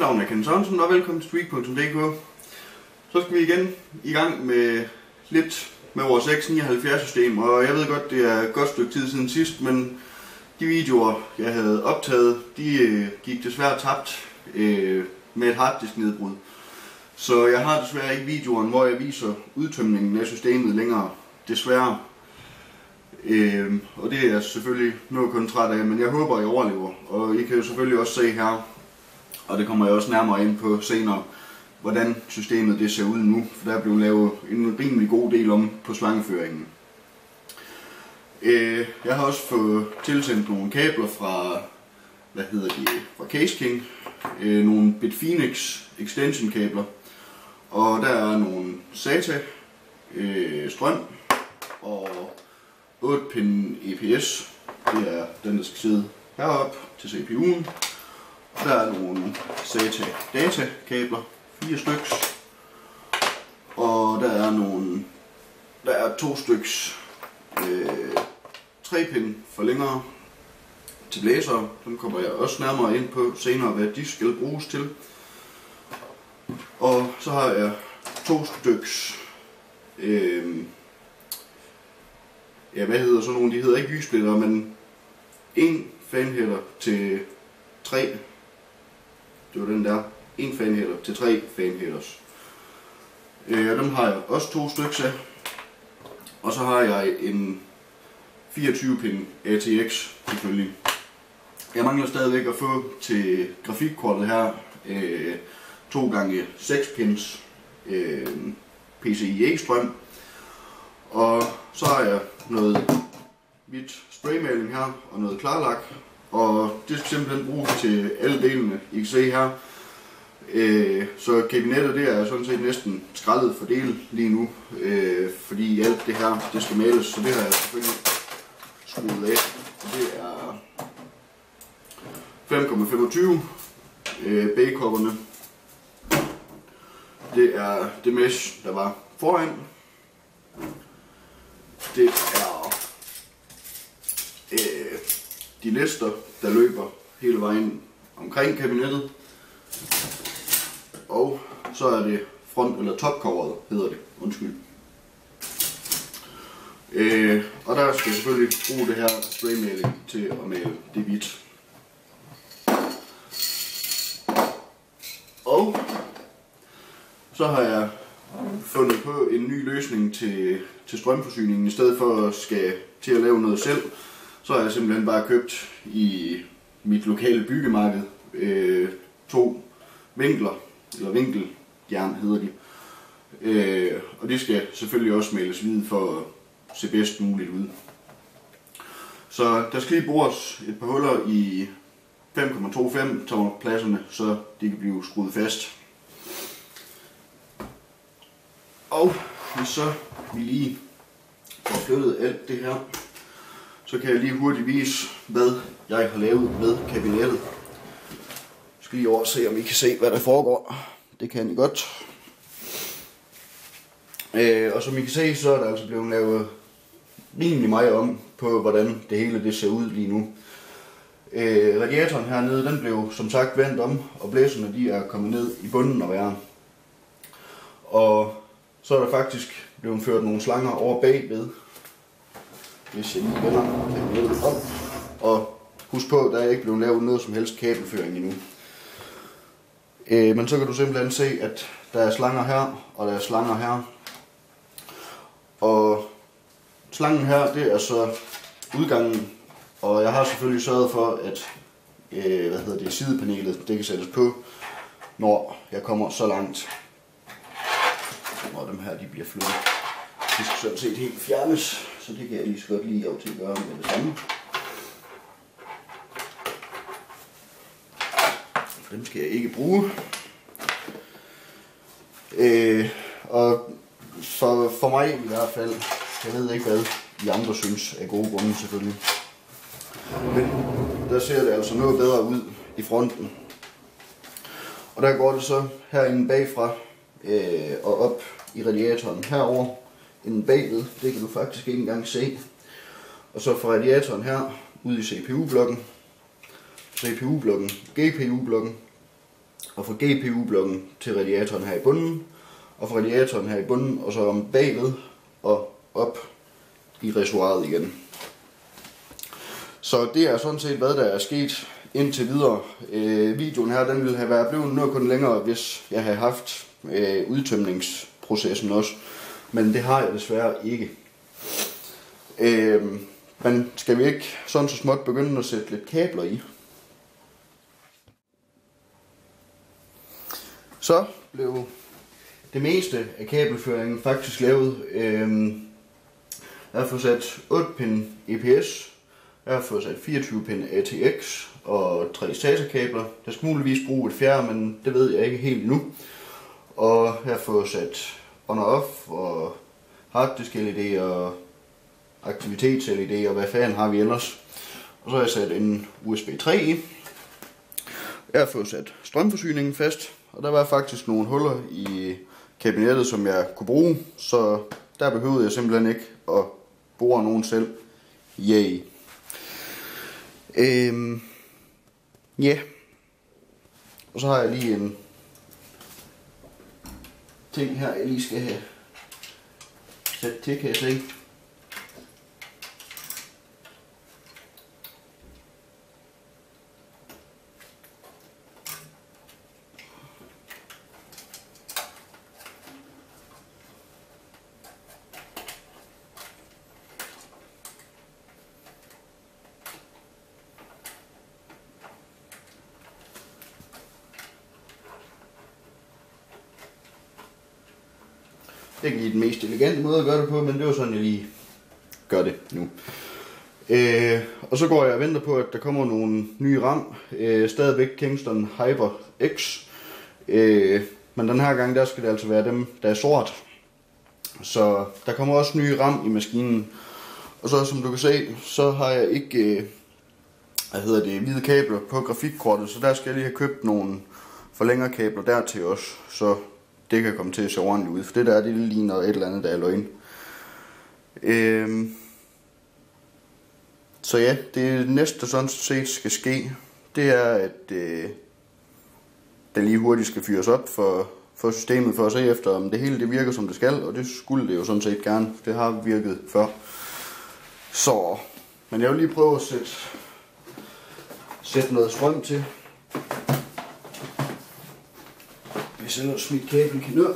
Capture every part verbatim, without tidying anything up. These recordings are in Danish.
navn er Ken Sørensen, og velkommen til Tweak punktum d k. Så skal vi igen i gang med lidt med vores X nioghalvfjerds system, og jeg ved godt, det er et godt stykke tid siden sidst, men de videoer, jeg havde optaget, de øh, gik desværre tabt øh, med et harddisk nedbrud. Så jeg har desværre ikke videoen, hvor jeg viser udtømningen af systemet længere, desværre. Øh, og det er jeg selvfølgelig noget kun træt af, men jeg håber, I overlever. Og I kan jo selvfølgelig også se her, og det kommer jeg også nærmere ind på senere, hvordan systemet det ser ud nu, for der er blevet lavet en rimelig god del om på slangeføringen. Øh, jeg har også fået tilsendt nogle kabler fra, hvad hedder de, fra Case King, øh, nogle Bitfinex extension kabler, og der er nogle SATA øh, strøm og otte pin E P S, det er den der skal sidde heroppe til C P U'en. Der er nogle SATA data kabler, fire styks, og der er nogle, der er to styks øh, tre pin forlængere til blæsere. Dem kommer jeg også nærmere ind på senere, hvad de skal bruges til. Og så har jeg to styks, øh, ja hvad hedder sådan nogle, de hedder ikke lysblitter, men en fanhætter til tre. Det var den der. En fanhætter til tre fanhætters. Øh, dem har jeg også to stykker af. Og så har jeg en fireogtyve pin A T X selvfølgelig. Jeg mangler stadigvæk at få til grafikkortet her øh, to gange seks pins øh, P C I E strøm. Og så har jeg noget hvidt spraymaling her og noget klarlak. Og det skal simpelthen bruges til alle delene, I kan se her. Øh, så kabinettet det er sådan set næsten skrællet for del lige nu, øh, fordi alt det her det skal males, så det har jeg selvfølgelig skruet af. Det er fem komma femogtyve øh, bagkopperne. Det er det mesh, der var foran. Det er øh, de lister, der løber hele vejen omkring kabinettet. Og så er det front- eller topcoveret, hedder det. Undskyld. Øh, og der skal jeg selvfølgelig bruge det her spraymaling til at male det hvidt. Og så har jeg fundet på en ny løsning til, til strømforsyningen. I stedet for at skal til at lave noget selv, så har jeg simpelthen bare købt i mit lokale byggemarked øh, to vinkler, eller vinkeljern hedder de. Øh, og det skal selvfølgelig også males hvide for at se bedst muligt ud. Så der skal lige bores et par huller i fem komma tooghalvfems tommer pladserne, så de kan blive skruet fast. Og hvis så vi lige får flyttet alt det her, så kan jeg lige hurtigt vise, hvad jeg har lavet med kabinettet. Jeg skal lige over se, om I kan se, hvad der foregår. Det kan I godt. Øh, og som I kan se, så er der altså blevet lavet rimelig meget om på, hvordan det hele det ser ud lige nu. Øh, radiatoren hernede, den blev som sagt vendt om, og blæserne de er kommet ned i bunden af væren. Og så er der faktisk blevet ført nogle slanger over bagved. Hvis jeg lige vender kabinettet op. Og husk på, der er ikke blevet lavet noget som helst kabelføring endnu. Øh, men så kan du simpelthen se, at der er slanger her, og der er slanger her. Og slangen her, det er så udgangen. Og jeg har selvfølgelig sørget for, at øh, hvad hedder det, sidepanelet det kan sættes på, når jeg kommer så langt. Og dem her de bliver flyttet. De skal sådan set helt fjernes, så det kan jeg lige så godt lige af til at gøre med det samme. For dem skal jeg ikke bruge. Øh, og for, for mig i hvert fald, jeg ved ikke hvad de andre synes af gode grunde selvfølgelig. Men der ser det altså noget bedre ud i fronten. Og der går det så herinde bagfra øh, og op i radiatoren herover inden bagved. Det kan du faktisk ikke engang se. Og så fra radiatoren her ud i C P U-blokken, C P U-blokken, G P U-blokken, og fra G P U-blokken til radiatoren her i bunden, og fra radiatoren her i bunden, og så om bagved og op i reservoiret igen. Så det er sådan set, hvad der er sket indtil videre. Øh, videoen her, den ville have været blevet noget kun længere, hvis jeg havde haft øh, udtømningsprocessen også. Men det har jeg desværre ikke. Øh, men skal vi ikke sådan så småt begynde at sætte lidt kabler i? Så blev det meste af kabelføringen faktisk lavet. Øh, jeg har fået sat otte pin E P S. Jeg har fået sat fireogtyve pin A T X og tre SATA-kabler. Der skal muligvis bruge et fjerde, men det ved jeg ikke helt endnu. Og jeg har fået sat on og off og harddisk L E D og aktivitets L E D og hvad fanden har vi ellers. Og så har jeg sat en U S B tre i. Jeg har fået sat strømforsyningen fast, og der var faktisk nogle huller i kabinettet, som jeg kunne bruge, så der behøvede jeg simpelthen ikke at bore nogen selv. Yay! Øhm, ja, yeah. Og så har jeg lige en ting her, jeg lige skal have sat til, kan jeg se. Det er ikke lige den mest elegante måde at gøre det på, men det var sådan, jeg lige gør det nu. Øh, og så går jeg og venter på, at der kommer nogle nye RAM. Øh, stadigvæk Kingston Hyper X. Øh, men den her gang, der skal det altså være dem, der er sort. Så der kommer også nye RAM i maskinen. Og så som du kan se, så har jeg ikke øh, hvad hedder det, hvide kabler på grafikkortet. Så der skal jeg lige have købt nogle forlængerkabler dertil også. Så det kan komme til at se ordentligt ud, for det der, det ligner et eller andet, der er løgn. Øhm. Så ja, det næste, der sådan set skal ske, det er, at øh, den lige hurtigt skal fyres op for, for systemet, for at se efter, om det hele det virker, som det skal, og det skulle det jo sådan set gerne, det har virket før. Så, men jeg vil lige prøve at sætte, sætte noget strøm til. Hvis ellers mit kabel kan nå.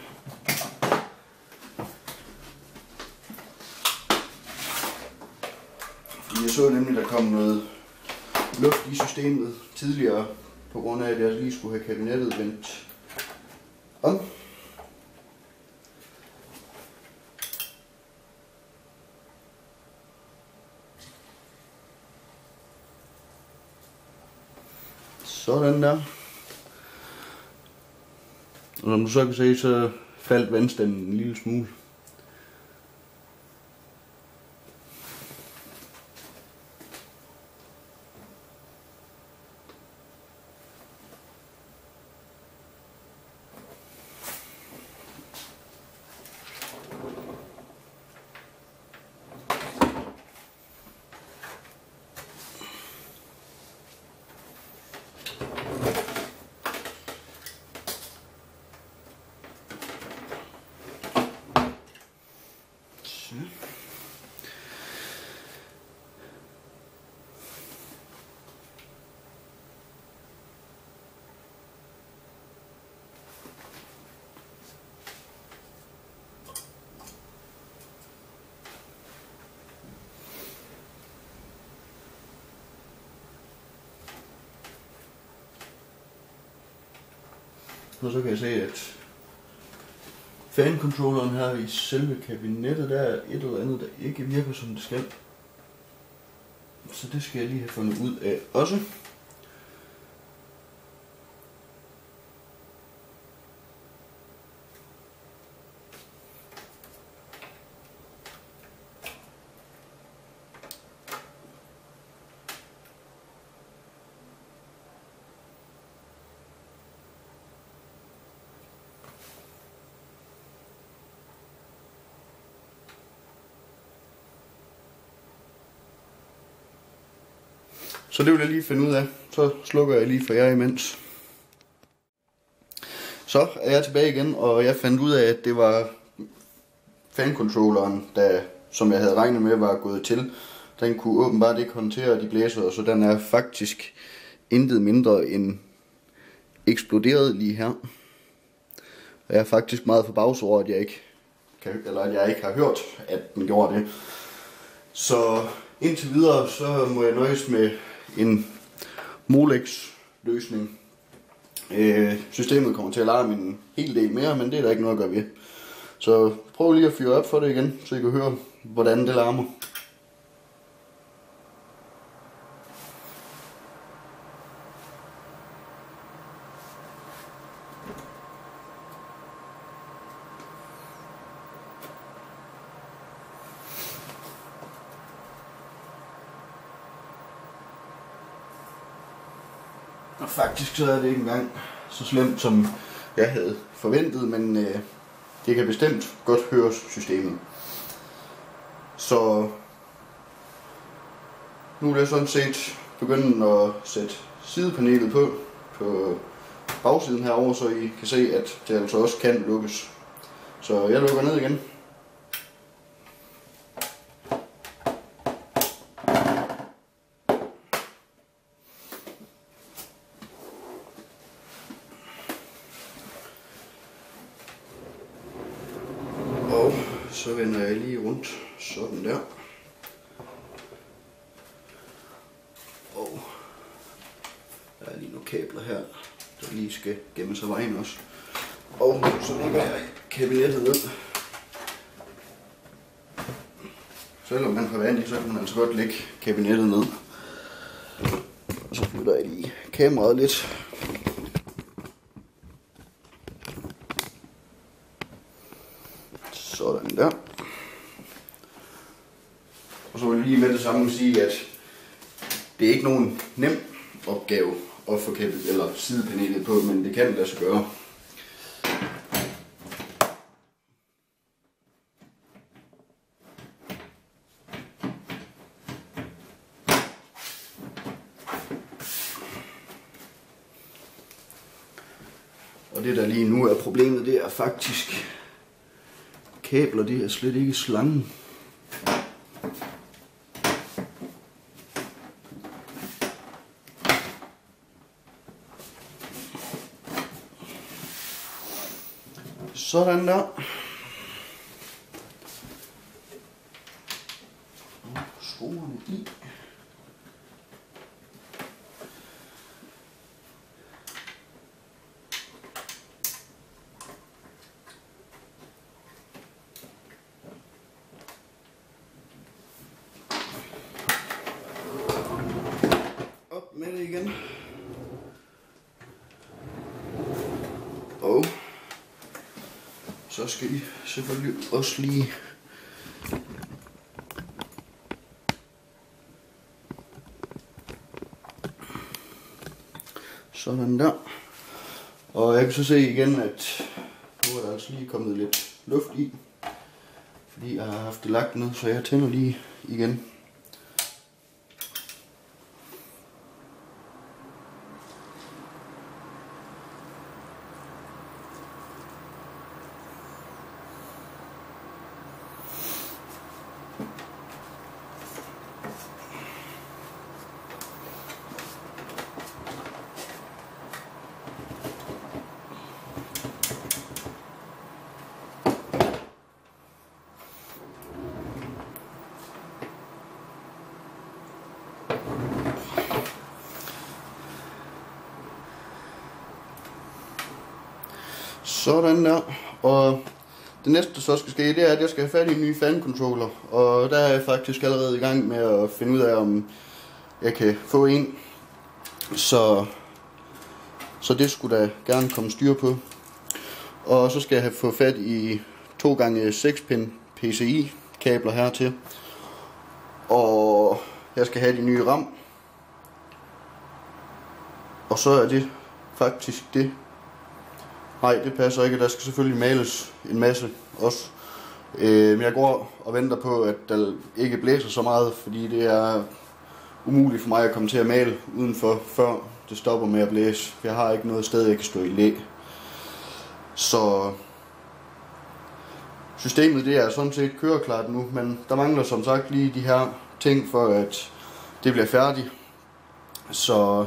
Fordi jeg så nemlig, der kom noget luft i systemet tidligere, på grund af, at jeg lige skulle have kabinettet vendt om. Sådan der. Og som du så kan se, så faldt vandstanden en lille smule. Og så kan jeg se, at fan-controlleren her i selve kabinettet, der er et eller andet, der ikke virker som det skal. Så det skal jeg lige have fundet ud af også. Så det vil jeg lige finde ud af. Så slukker jeg lige for jer imens. Så er jeg tilbage igen, og jeg fandt ud af, at det var fancontrolleren, der, som jeg havde regnet med, var gået til. Den kunne åbenbart ikke håndtere de blæser, så den er faktisk intet mindre end eksploderet lige her. Og jeg er faktisk meget forbavset over, at jeg ikke kan, eller at jeg ikke har hørt, at den gjorde det. Så indtil videre, så må jeg nøjes med en Molex løsning. Øh, systemet kommer til at larme en hel del mere, men det er der ikke noget at gøre ved. Så prøv lige at fyre op for det igen, så I kan høre, hvordan det larmer. Og faktisk så er det ikke engang så slemt, som jeg havde forventet, men øh, det kan bestemt godt høre systemet. Så nu er jeg sådan set begyndt at sætte sidepanelet på, på bagsiden herover, så I kan se, at det altså også kan lukkes. Så jeg lukker ned igen. Og så vender jeg lige rundt, sådan der. Og der er lige nogle kabler her, der lige skal gemme sig vejen også. Og så lægger jeg kabinettet ned. Selvom man har vand i, så kan man altså godt lægge kabinettet ned. Og så flytter jeg lige kameraet lidt. Sådan der. Og så vil jeg lige med det samme sige, at det er ikke nogen nem opgave at få kabel eller sidepanelet på, men det kan lade sig gøre. Og det der lige nu er problemet, det er faktisk kabler, det er slet ikke slangen. Sådan der. Og skruerne i. Op med det igen. Og så skal I selvfølgelig også lige sådan der. Og jeg kan så se igen, at nu er der altså lige kommet lidt luft i, fordi jeg har haft det lagt ned, så jeg tænder lige igen. Sådan der. Og det næste der så skal ske, det er, at jeg skal have fat i en ny fan-controller. Og der er jeg faktisk allerede i gang med at finde ud af, om jeg kan få en. Så, så det skulle der gerne komme styr på. Og så skal jeg have få fat i to gange seks pin P C I kabler hertil. Og jeg skal have de nye RAM. Og så er det faktisk det. Nej, det passer ikke. Der skal selvfølgelig males en masse også. Øh, men jeg går og venter på, at der ikke blæser så meget, fordi det er umuligt for mig at komme til at male udenfor, før det stopper med at blæse. Jeg har ikke noget sted, jeg kan stå i læ. Så systemet det er sådan set køreklart nu, men der mangler som sagt lige de her ting for at det bliver færdigt. Så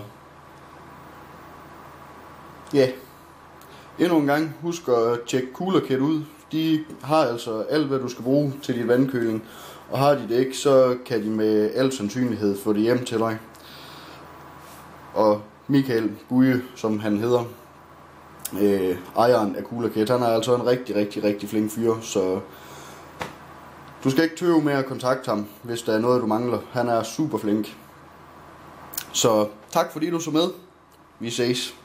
ja, yeah. Endnu en gang husk at tjekke Cooler Kit ud. De har altså alt hvad du skal bruge til dit vandkøling, og har de det ikke, så kan de med al sandsynlighed få det hjem til dig. Og Michael Buie, som han hedder, øh, ejeren af Cooler Kit, han er altså en rigtig, rigtig, rigtig flink fyr, så du skal ikke tøve med at kontakte ham, hvis der er noget du mangler. Han er super flink. Så tak fordi du så med. Vi ses.